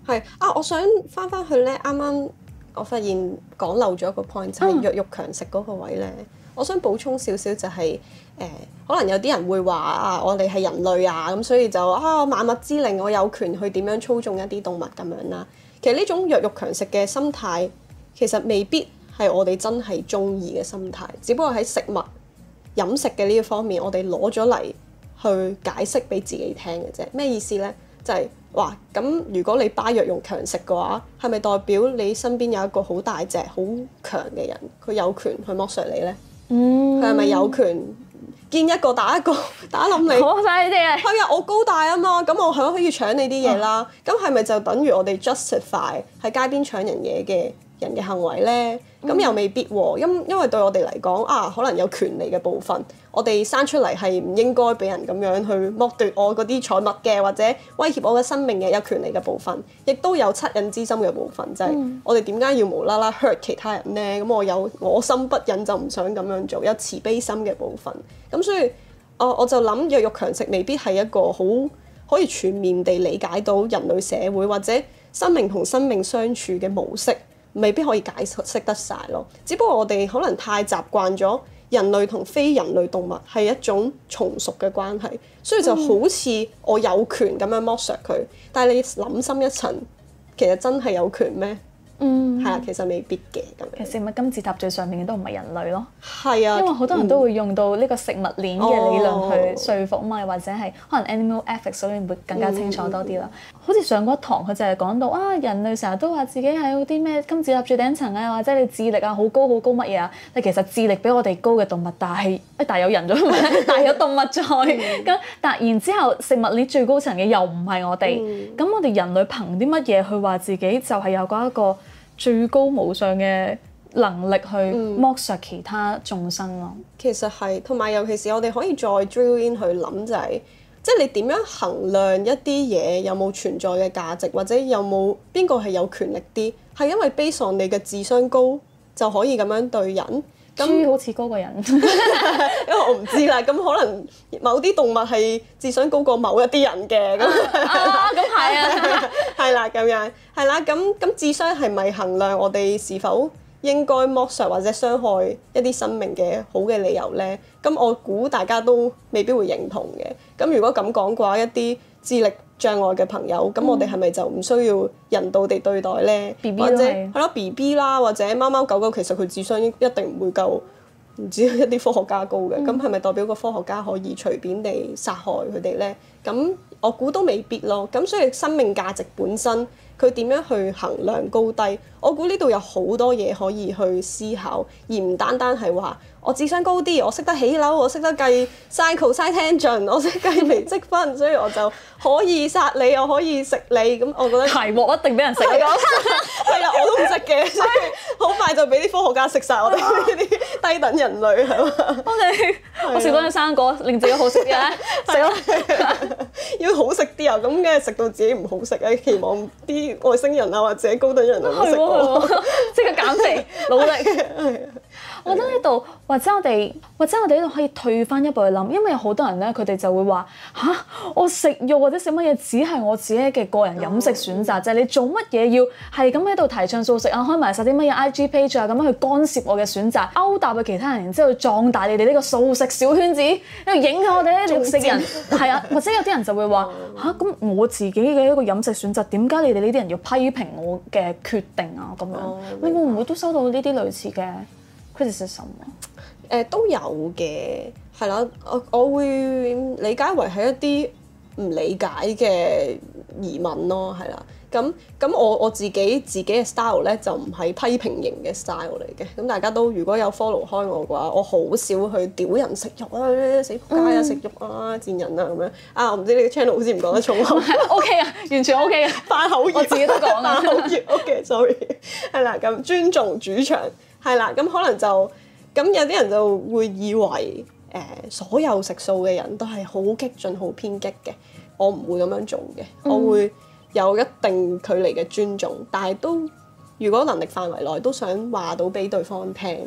係啊，我想翻去咧，啱啱我發現講漏咗一個 point，就係弱肉強食嗰個位咧。我想補充少少就係、可能有啲人會話啊，我哋係人類啊，咁所以就萬物之靈，我有權去點樣操縱一啲動物咁樣啦。其實呢種弱肉強食嘅心態，其實未必係我哋真係中意嘅心態，只不過喺食物飲食嘅呢一方面，我哋攞咗嚟去解釋俾自己聽嘅啫。咩意思咧？就係話咁，如果你buy弱肉強食嘅話，係咪代表你身邊有一個好大隻、好強嘅人，佢有權去剝削你咧？佢係咪有權見一個打一個打冧你？ 好晒你哋啊！ 係啊，我高大啊嘛，咁我係可以搶你啲嘢啦。咁係咪就等於我哋 justify 喺街邊搶人嘢嘅人嘅行為咧？咁又未必喎，因為對我哋嚟講可能有權利嘅部分，我哋生出嚟係唔應該俾人咁樣去剝奪我嗰啲財物嘅，或者威脅我嘅生命嘅有權利嘅部分，亦都有惻隱之心嘅部分，就係我哋點解要無啦啦 hurt 其他人咧？咁我有我心不忍就唔想咁樣做，有慈悲心嘅部分。咁所以我就諗弱肉強食未必係一個好可以全面地理解到人類社會或者生命同生命相處嘅模式。未必可以解釋得晒咯，只不過我哋可能太習慣咗人類同非人類動物係一種從屬嘅關係，所以就好似我有權咁樣剝削佢。但係你諗深一層，其實真係有權咩？係啊，其實未必嘅咁樣。 其實食物金字塔最上面嘅都唔係人類咯。 係啊， 因為好多人都會用到呢個食物鏈嘅理論去說服嘛，或者係可能 animal ethics 所以會更加清楚多啲啦。好似上嗰一堂佢就係講到人類成日都話自己係有啲咩金字塔最頂層啊，或者你智力好高乜嘢啊，但其實智力比我哋高嘅動物，但係有人咗，但係有動物在咁，但然之後食物鏈最高層嘅又唔係我哋，咁我哋人類憑啲乜嘢去話自己就係有嗰一個最高無上嘅能力去剝削其他眾生咯？ 其實係，同埋尤其是我哋可以再 drill in 去諗就係，即係你點樣衡量一啲嘢有冇存在嘅價值，或者有冇邊個係有權力啲？係因為 based on 你嘅智商高就可以咁樣對人？ 豬好似高過人， 因為我唔知啦。咁可能某啲動物係智商高過某一啲人嘅咁。 咁係啊， 係啦，咁樣係啦。咁智商係咪衡量我哋是否應該剝削或者傷害一啲生命嘅好嘅理由咧？咁我估大家都未必會認同嘅。咁如果咁講嘅話，一啲智力障礙嘅朋友，咁我哋係咪就唔需要人道地對待咧？或者係咯 BB 啦，或者貓貓狗狗，其實佢智商一定唔會夠唔知一啲科學家高嘅。咁係咪代表個科學家可以隨便地殺害佢哋咧？咁我估都未必咯。咁所以生命價值本身，佢點樣去衡量高低？我估呢度有好多嘢可以去思考，而唔單單係話我智商高啲，我識得起樓，我識得計 sin cos tangent， 我識計微積分，所以我就可以殺你，我可以食你。咁我覺得題目一定俾人食。係啦，我都唔識嘅，所以好快就俾啲科學家食晒我哋呢啲低等人類係嘛？ 我食嗰隻生果令自己好食啲啊，食咯。 要好食啲啊，咁梗係食到自己唔好食啊！期望啲外星人啊或者高等人類食我， 即刻減肥努力。我覺得呢度或者我哋呢度可以退翻一步去諗，因為有好多人咧，佢哋就會話我食肉或者食乜嘢只係我自己嘅個人飲食選擇啫，你做乜嘢要係咁喺度提倡素食啊，開埋晒啲乜嘢 IG page 啊，咁樣去干涉我嘅選擇，勾搭嘅其他人，然之後壯大你哋呢個素食小圈子，因為影響我哋啲肉食人。係啊，或者有啲人就會話咁我自己嘅一個飲食選擇，點解你哋呢啲人要批評我嘅決定啊？咁樣你會唔會都收到呢啲類似嘅criticism？ 都有嘅，係啦，我會理解為係一啲唔理解嘅疑問咯，係啦。咁我自己嘅 style 咧就唔係批評型嘅 style 嚟嘅。咁大家都如果有 follow 開我嘅話，我好少去屌人食肉啊，死仆街啊，食肉啊，賤人啊咁樣。我唔知你個 channel 好似唔講得重口。 OK 啊，完全 OK 啊， 翻口業， 我自己都講啊。 翻口業 OK，sorry， 係啦，咁尊重主場係啦，咁可能就咁有啲人就會以為所有食素嘅人都係好激進、好偏激嘅。我唔會咁樣做嘅，我會有一定距離嘅尊重，但係都如果能力範圍內都想話到俾對方聽，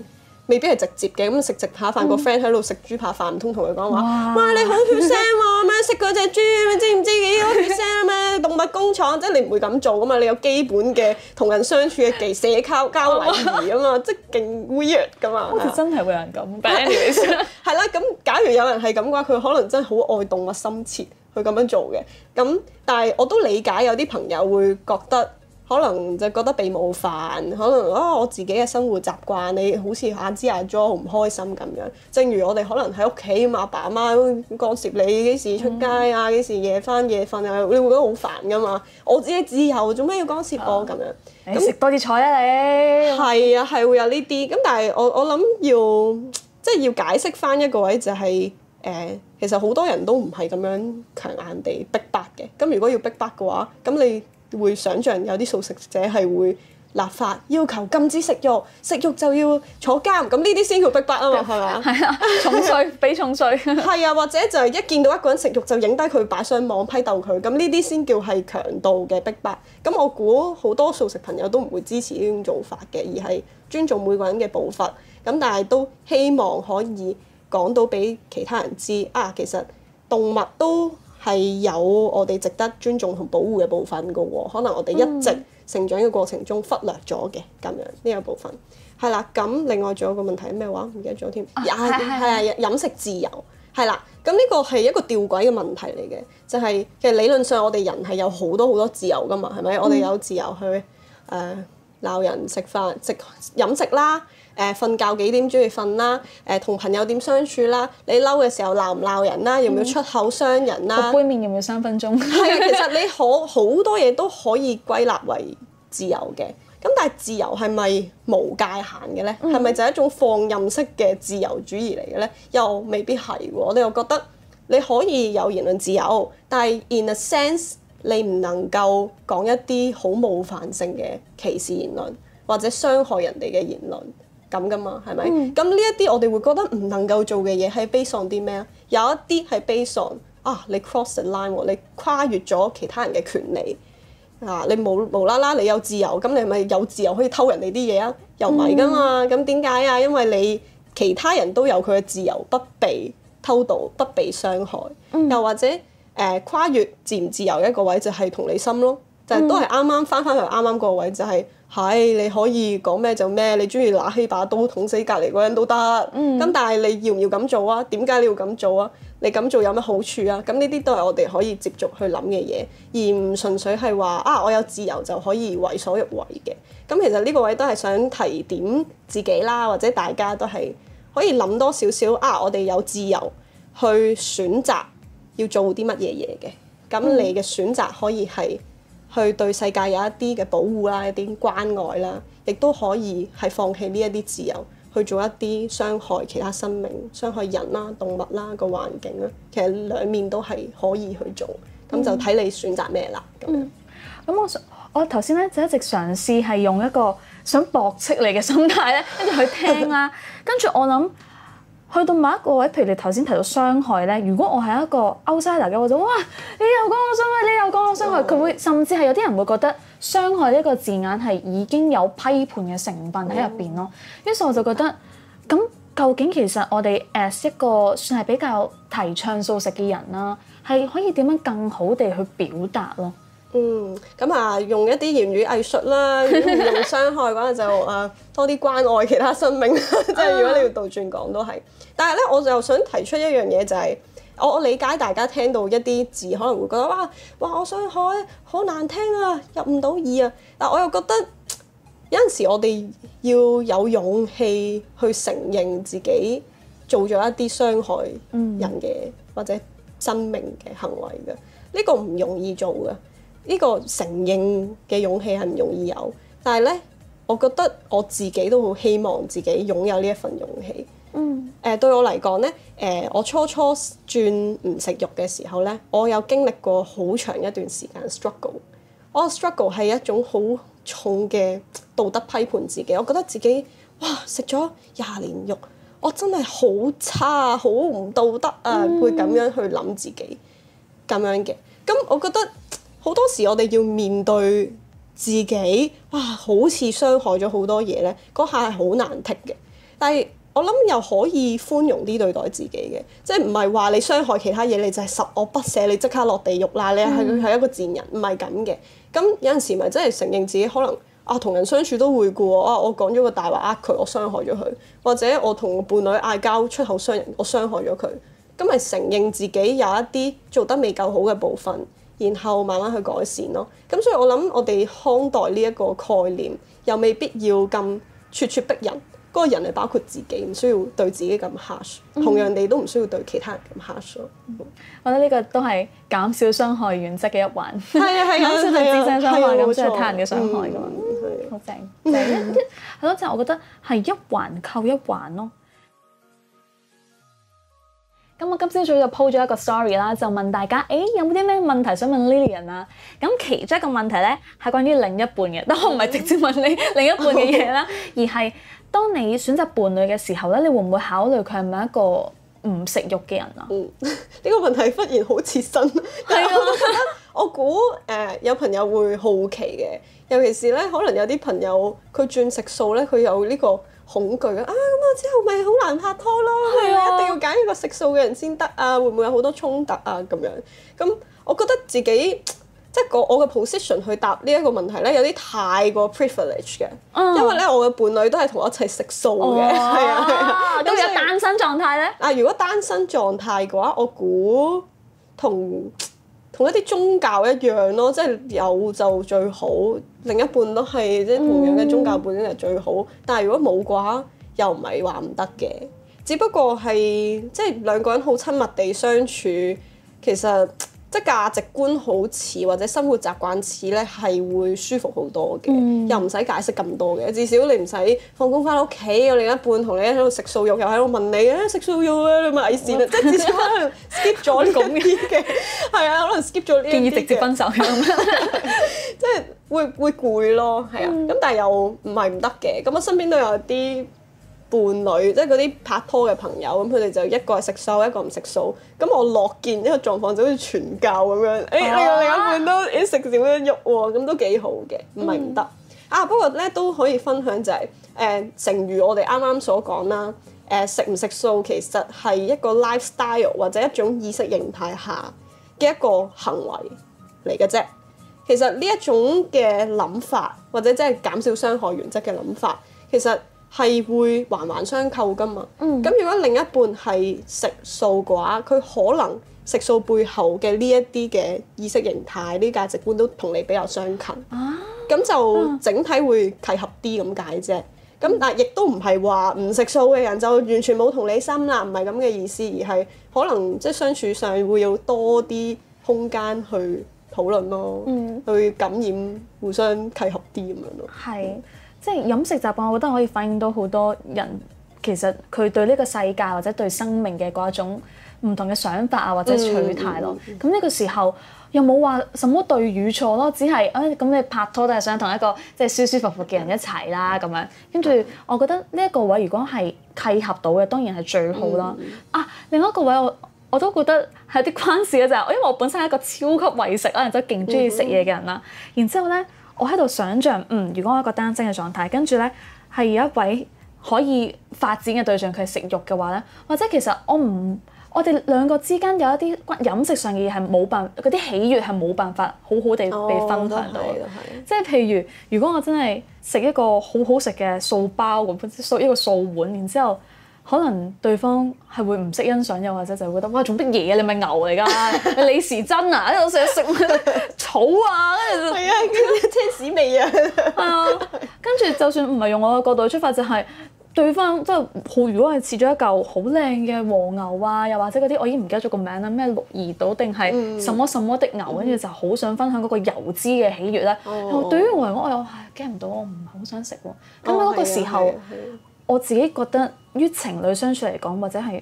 未必係直接嘅，咁食下飯個 friend 喺度食豬扒飯，唔通同佢講話，哇你好血腥喎，咩食嗰隻豬，知唔知幾多血腥咩？動物工廠，即係你唔會咁做噶嘛，你有基本嘅同人相處嘅社交禮儀啊嘛，即係勁 weird 噶嘛。 好似真係會有人咁，but anyways 係啦，咁假如有人係咁嘅話，佢可能真係好愛動物心切去咁樣做嘅。咁但係我都理解有啲朋友會覺得。可能就覺得被冒犯，可能我自己嘅生活習慣，你好似阿支阿 jo 好唔開心咁樣。正如我哋可能喺屋企咁，阿爸阿媽干涉你幾時出街啊，幾時夜翻夜瞓啊，你會覺得好煩噶嘛。我自己自由，做咩要干涉我咁樣？ 咁食多啲菜啊你。 係啊，係會有呢啲。咁但係我諗即係要解釋翻一個位就係其實好多人都唔係咁樣強硬地逼迫嘅。咁如果要逼迫嘅話，咁你會想像有啲素食者係會立法要求禁止食肉，食肉就要坐監，咁呢啲先叫逼迫啊嘛，係咪？ 係啊，重稅俾重稅。 係啊，或者就係一見到一個人食肉就影低佢擺上網批鬥佢，咁呢啲先叫係強度嘅逼迫。咁我估好多素食朋友都唔會支持呢種做法嘅，而係尊重每個人嘅步伐。咁但係都希望可以講到俾其他人知啊，其實動物都係有我哋值得尊重同保護嘅部分㗎喎，可能我哋一直成長嘅過程中忽略咗嘅咁樣呢個部分。係啦，咁另外仲有個問題係咩話？唔記得咗添。係啊，飲食自由係啦。咁呢個係一個吊詭嘅問題嚟嘅，就係其實理論上我哋人係有好多自由㗎嘛，係咪？我哋有自由去鬧人食飯食飲食啦。瞓覺幾點鍾意瞓啦？同朋友點相處啦？你嬲嘅時候鬧唔鬧人啦？要唔要出口傷人啦？ 個杯麵要唔要3分鐘？ 係啊，其實你好多嘢都可以歸納為自由嘅。咁但係自由係咪無界限嘅咧？係咪就係一種放任式嘅自由主義嚟嘅咧？又未必係喎。我哋又覺得你可以有言論自由，但係 in a sense 你唔能夠講一啲好冒犯性嘅歧視言論或者傷害人哋嘅言論。咁噶嘛，係咪？咁呢一啲我哋會覺得唔能夠做嘅嘢係 based on 啲咩啊？有一啲係 based on 你 cross the line 喎，你跨越咗其他人嘅權利啊！你無啦啦你有自由，咁你係咪有自由可以偷人哋啲嘢啊？又唔係噶嘛？咁點解啊？因為你其他人都有佢嘅自由，不被偷盜、不被傷害。又或者跨越自唔自由一個位就係同理心咯，就係都係啱啱翻去啱啱個位就係。你可以講咩就咩，你中意拿起把刀捅死隔離嗰人都得。咁但係你要唔要咁做啊？點解你要咁做啊？你咁做有乜好處啊？咁呢啲都係我哋可以接續去諗嘅嘢，而唔純粹係話我有自由就可以為所欲為嘅。咁其實呢個位都係想提點自己啦，或者大家都係可以諗多少少我哋有自由去選擇要做啲乜嘢嘢嘅。咁你嘅選擇可以係去對世界有一啲嘅保護啦，一啲關愛啦，亦都可以係放棄呢一啲自由，去做一啲傷害其他生命、傷害人啦、動物啦、個環境啦。其實兩面都係可以去做，咁就睇你選擇咩啦。 咁我頭先咧就一直嘗試係用一個想駁斥你嘅心態咧，跟住去聽啦，跟住我諗。去到某一個位，譬如你頭先提到傷害咧，如果我係一個 outsider 嘅，我就哇，你又講我傷害，你又講我傷害，佢會甚至係有啲人會覺得傷害呢個字眼係已經有批判嘅成分喺入邊咯。於是我就覺得，咁究竟其實我哋 as 一個算係比較提倡素食嘅人啦，係可以點樣更好地去表達咯？ 咁用一啲言語藝術啦，如果唔用傷害嘅話就多啲關愛其他生命，即係如果你要倒轉講都係。但係咧，我就想提出一樣嘢就係，我理解大家聽到一啲字可能會覺得哇我傷害好難聽啊，入唔到耳啊。但我又覺得有陣時我哋要有勇氣去承認自己做咗一啲傷害人嘅或者生命嘅行為嘅，呢個唔容易做嘅。呢個承認嘅勇氣係唔容易有，但係咧，我覺得我自己都好希望自己擁有呢一份勇氣。對我嚟講咧，我初轉唔食肉嘅時候咧，我有經歷過好長一段時間 struggle。我 struggle 係一種好重嘅道德批判自己，我覺得自己食咗20年肉，我真係好差啊，好唔道德啊，會咁樣去諗自己咁樣嘅。咁我覺得。好多時我哋要面對自己，好似傷害咗好多嘢咧，嗰下係好難剔嘅。 但係我諗又可以寬容啲對待自己嘅，即係唔係話你傷害其他嘢你就係十惡不赦，你即刻落地獄啦，你係一個賤人，唔係咁嘅。咁有陣時咪真係承認自己可能同人相處都會嘅喎，我講咗個大話佢，我傷害咗佢，或者我同伴侶嗌交出口傷人，我傷害咗佢，咁咪承認自己有一啲做得未夠好嘅部分，然後慢慢去改善咯。咁所以我諗我哋看待呢一個概念，又未必要咁咄咄逼人。嗰個人係包括自己，唔需要對自己咁 harsh，同樣地都唔需要對其他人咁 harsh 咯。 我覺得呢個都係減少傷害原則嘅一環。 係啊係啊， 減少對自身傷害，減少對他人嘅傷害㗎嘛。好正，係咯，就我覺得係一環扣一環咯。咁我今朝早就 po 咗一個 story 啦，就問大家，有冇啲咩問題想問 Lilian 啊？咁其中一個問題咧係關於另一半嘅，但我唔係直接問你另一半嘅嘢啦，而係當你選擇伴侶嘅時候咧，你會唔會考慮佢係咪一個唔食肉嘅人啊？ 呢個問題忽然好切身，係啊，我估有朋友會好奇嘅，尤其是咧可能有啲朋友佢轉食素咧，佢有呢個恐懼咁我之後咪好難拍拖咯，係啊，一定要揀一個食素嘅人先得啊，會唔會有好多衝突啊咁樣？咁我覺得自己即係我嘅 position 去答呢一個問題咧，有啲太過 privilege 嘅，因為咧我嘅伴侶都係同我一齊食素嘅，係啊。 咁有單身狀態咧？ 如果單身狀態嘅話，我估同一啲宗教一樣咯，即係有就最好，另一半都係即係同樣嘅宗教背景係最好。但係如果冇嘅話，又唔係話唔得嘅，只不過係即係兩個人好親密地相處，其實即係價值觀好似或者生活習慣似咧，係會舒服好多嘅，又唔使解釋咁多嘅。至少你唔使放工翻屋企，有另一半同你喺度食素肉，又喺度問你食素肉啊，你咪危險啊！即係至少可能 skip 咗呢啲嘅，係啊，可能 skip 咗呢啲嘅。 建議直接分手咁， 即係會攰咯，係啊。咁但係又唔係唔得嘅。咁我身邊都有啲伴侶，即係嗰啲拍拖嘅朋友，咁佢哋就一個係食素，一個唔食素。咁我樂見呢個狀況就好似傳教咁樣，你個另一半都食少咗肉喎，咁都幾好嘅，唔係唔得。不過咧都可以分享就係誠如我哋啱啱所講啦，食唔食素其實係一個 lifestyle 或者一種意識形態下嘅一個行為嚟嘅啫。其實呢一種嘅諗法，或者即係減少傷害原則嘅諗法，其實係會環環相扣㗎嘛。咁如果另一半係食素嘅話，佢可能食素背後嘅呢一啲嘅意識形態、呢啲價值觀都同你比較相近。咁就整體會契合啲咁解啫。咁但係亦都唔係話唔食素嘅人就完全冇同理心啦，唔係咁嘅意思，而係可能即係相處上會有多啲空間去討論咯，去感染互相契合啲咁樣咯。 係，即係飲食習慣，我覺得可以反映到好多人其實佢對呢個世界或者對生命嘅嗰一種唔同嘅想法啊，或者取態咯。咁呢個時候又冇話什麼對與錯咯，只係咁你拍拖都係想同一個即係舒舒服服嘅人一齊啦咁樣。跟住我覺得呢一個位如果係契合到嘅，當然係最好啦。另外一個位我都覺得係有啲關事嘅就係，因為我本身係一個超級為食啦，然之後勁中意食嘢嘅人啦。然之後咧，我喺度想像，如果我一個單身嘅狀態，跟住咧係有一位可以發展嘅對象，佢係食肉嘅話咧，或者其實我哋兩個之間有一啲飲食上嘅嘢係冇辦法，嗰啲喜悅係冇辦法好好地被分享到。即係譬如，如果我真係食一個好好食嘅素包咁，一個素碗，然之後可能對方係會唔識欣賞，又或者就會覺得哇做乜嘢啊？你咪牛嚟㗎，你李時珍啊喺度成日食草啊，跟住係啊，車屎味啊， 跟住就算唔係用我嘅角度出發，就係對方即係如果係切咗一嚿好靚嘅和牛啊，又或者嗰啲我已經唔記得咗個名啦，咩鹿兒島定係什麼什麼的牛，跟住就好想分享嗰個油脂嘅喜悅咧。對於我嚟講，我又驚唔到，我唔係好想食喎。咁喺嗰個時候，我自己覺得於情侶相處嚟講，或者係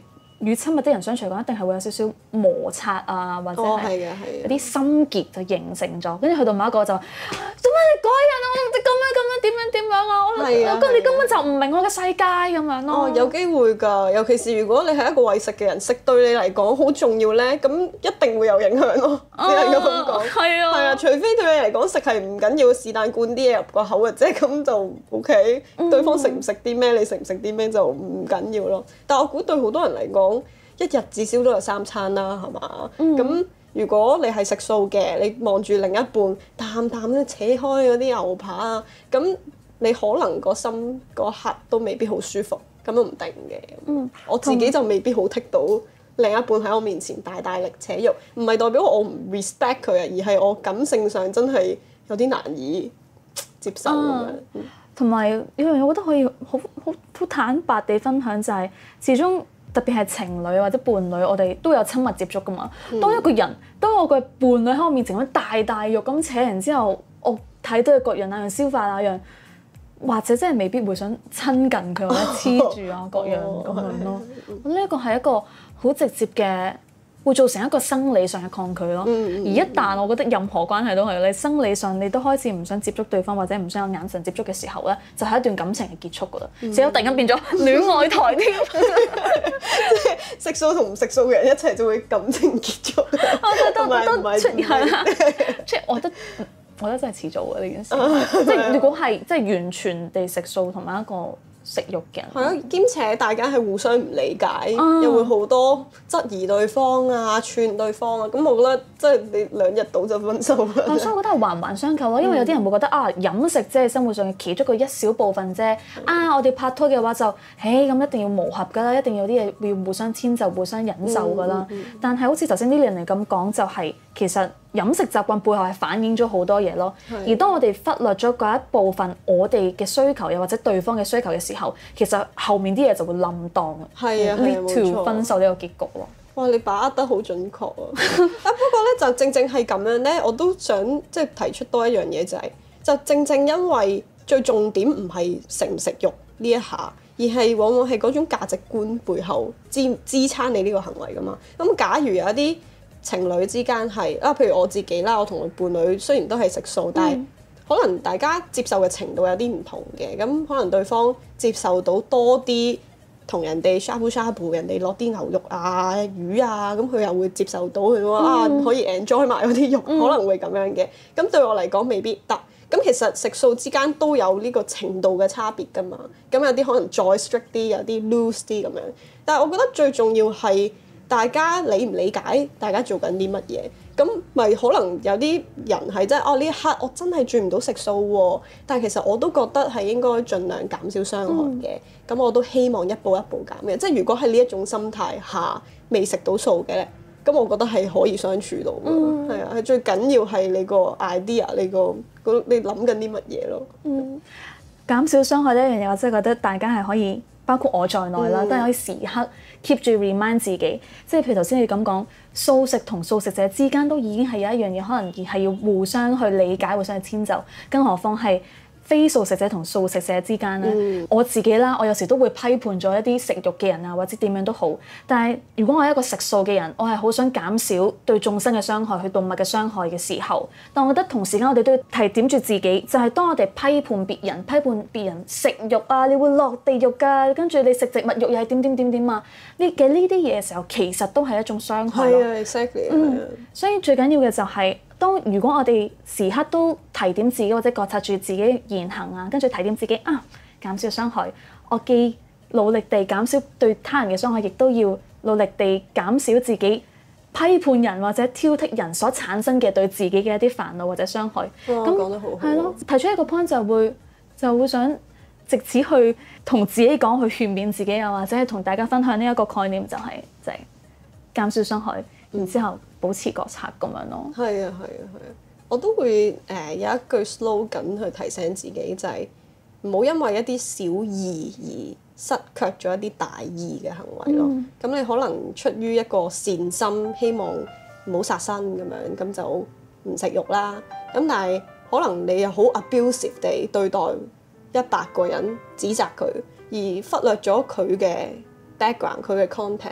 與親密啲人相處嚟講，一定係會有少少摩擦啊，或者係有啲心結就形成咗，跟住去到某一個就做咩你改人啊？我都唔知點樣啊！我覺得你根本就唔明我嘅世界咁樣咯。 有機會㗎，尤其是如果你係一個為食嘅人，食對你嚟講好重要咧，咁一定會有影響咯。只能夠咁講。係啊，除非對你嚟講食係唔緊要，是但灌啲嘢入個口嘅啫，咁就 OK。對方食唔食啲咩，你食唔食啲咩就唔緊要咯。但我估對好多人嚟講，一日至少都有3餐啦，係嘛？咁如果你係食素嘅，你望住另一半啖啖咧扯開嗰啲牛扒啊，咁你可能個心嗰刻都未必好舒服，咁都唔定嘅。我自己就未必好剔到另一半喺我面前大力扯肉，唔係代表我唔 respect 佢啊，而係我感性上真係有啲難以接受咁樣。 同埋有樣嘢，我覺得可以好坦白地分享就係，始終特別係情侶或者伴侶，我哋都有親密接觸噶嘛。當我嘅伴侶喺我面前咁大肉咁扯完之後，我睇到佢各樣那樣消化那樣，或者真係未必會想親近佢或者黐住啊各樣咁樣咯。我覺得呢個係一個好直接嘅，會造成一個生理上嘅抗拒咯。而一旦我覺得任何關係都係你生理上你都開始唔想接觸對方或者唔想有眼神接觸嘅時候咧，就係一段感情嘅結束㗎啦。結果突然間變咗戀愛台添， 即係食素同唔食素嘅人一齊就會感情結束。 我覺得我覺得真係遲早嘅呢件事。即係如果係即係完全地食素同埋一個食肉嘅人， 係啊，兼且大家係互相唔理解，又會好多質疑對方啊、串對方啊，咁我覺得即係你2日到就分手啦。 所以我覺得係環環相扣咯，因為有啲人會覺得飲食即係生活上嘅其中一小部分啫。我哋拍拖嘅話就，咁一定要磨合㗎啦，一定有啲嘢要互相遷就、互相忍受㗎啦。但係好似頭先Lilian嚟咁講，就係其實飲食習慣背後係反映咗好多嘢咯。而當我哋忽略咗嗰一部分我哋嘅需求，又或者對方嘅需求嘅時候，其實後面啲嘢就會冧檔，lead to 分手呢個結局咯。 哇！你把握得好準確啊！不過咧就正係咁樣咧，我都想即係提出多一樣嘢，就正因為最重點唔係食唔食肉呢一下，而係往往係嗰種價值觀背後支撐你呢個行為噶嘛。咁假如有一啲情侶之間係譬如我自己啦，我同我伴侶雖然都係食素，但係可能大家接受嘅程度有啲唔同嘅，咁可能對方接受到多啲同人哋 shabu shabu，人哋落啲牛肉啊、魚啊，咁佢又會接受到佢話可以 enjoy 埋嗰啲肉，可能會咁樣嘅。咁對我嚟講未必得。咁其實食素之間都有呢個程度嘅差別㗎嘛。咁有啲可能再 strict 啲，有啲 loose 啲咁樣。但係我覺得最重要係大家理唔理解大家做緊啲乜嘢。咁咪可能有啲人係真係呢一刻我真係轉唔到食素喎，但係其實我都覺得係應該盡量減少傷害嘅。咁我都希望一步一步減嘅。即係如果係呢一種心態下未食到素嘅咧，咁我覺得係可以相處到嘅。係啊，係最緊要係你個 idea，你諗緊啲乜嘢咯。 減少傷害呢樣嘢，我真係覺得大家係可以，包括我在內啦，都係可以時刻 keep 住 remind 自己。即係譬如頭先你咁講，素食同素食者之間都已經係有一樣嘢，可能而係要互相去理解、互相去遷就，更何況係非素食者同素食者之間咧。我自己啦，我有時都會批判咗一啲食肉嘅人啊，或者點樣都好。但係如果我係一個食素嘅人，我係好想減少對眾生嘅傷害、對動物嘅傷害嘅時候，但我覺得同時間我哋都要提點住自己，就係當我哋批判別人食肉啊，你會落地獄㗎，跟住你食植物肉又係點啊，呢啲嘢嘅時候，其實都係一種傷害咯。 係啊，exactly。 所以最緊要嘅就係，如果我哋時刻都提點自己或者覺察住自己言行啊，跟住提點自己減少傷害，我既努力地減少對他人嘅傷害，亦都要努力地減少自己批判人或者挑剔人所產生嘅對自己嘅一啲煩惱或者傷害。 咁講得好好。 係咯，提出一個 point 就會想藉此去同自己講，去勸勉自己啊，或者係同大家分享呢一個概念，就係減少傷害，然之後保持覺察咁樣咯。 係啊，我都會有一句 slogan 去提醒自己，就係唔好因為一啲小義而失卻咗一啲大義嘅行為咯。咁你可能出於一個善心，希望唔好殺生咁樣，咁就唔食肉啦。咁但係可能你又好 abusive 地對待100個人，指責佢，而忽略咗佢嘅 background、佢嘅 context。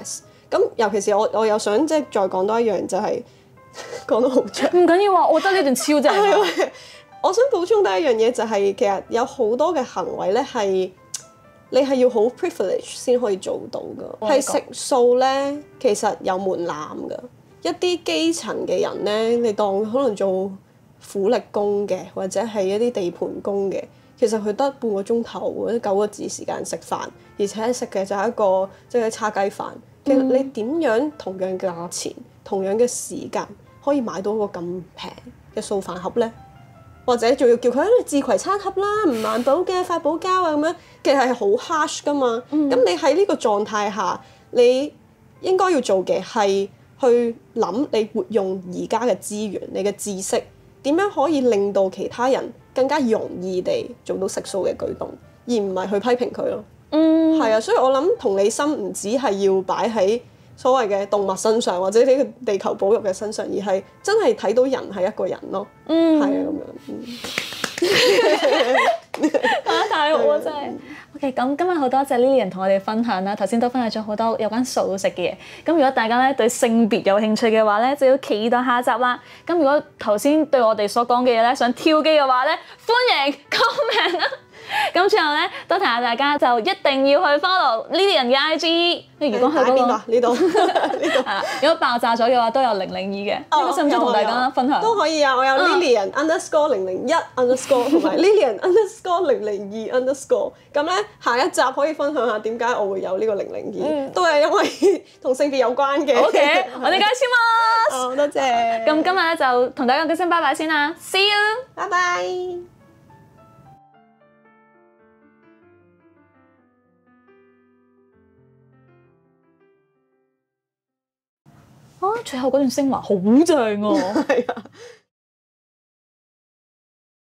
咁尤其是我又想即係再講多一樣就係、講到好長。 唔緊要啊，我覺得呢段超正啊。 我想補充第一樣嘢就係、其實有好多嘅行為咧係你係要好 privilege 先可以做到㗎。係食素咧，其實有門檻㗎。一啲基層嘅人咧，你當可能做苦力工嘅，或者係一啲地盤工嘅，其實佢得半個鐘頭或者9個字時間食飯，而且食嘅就係一個即係叉雞飯。其實你點樣同樣嘅價錢、同樣嘅時間可以買到個咁平嘅素飯盒咧？或者仲要叫佢自攜餐盒啦，唔環保嘅發泡膠啊咁樣，其實係好 harsh 噶嘛。咁你喺呢個狀態下，你應該要做嘅係去諗你活用而家嘅資源、你嘅知識，點樣可以令到其他人更加容易地做到食素嘅舉動，而唔係去批評佢咯。係啊，所以我諗同理心唔止係要擺喺所謂嘅動物身上，或者呢個地球保育嘅身上，而係真係睇到人係一個人咯。係啊，咁樣。 太好啊！真係。OK， 咁今日好多謝 Lilian 同我哋分享啦。頭先都分享咗好多有關素食嘅嘢。咁如果大家咧對性別有興趣嘅話咧，就要期待下集啦。咁如果頭先對我哋所講嘅嘢咧想跳機嘅話咧，歡迎 comment 啦。咁最後咧，都提下大家就一定要去 follow Lilian 嘅 IG。如果去嗰個呢度係啦，如果爆炸咗嘅話，都有002嘅。呢個想唔想同大家分享？ 都可以啊，我有 Lilian underscore 001 underscore 同埋 Lilian underscore 002 underscore。咁咧下一集可以分享下點解我會有呢個002，都係因為同性別有關嘅。 OK， 我哋介紹嘛。 好，多謝。 咁今日咧就同大家講聲拜拜先啦 ，See you， 拜拜。 最後嗰段升華好正喎。 係啊。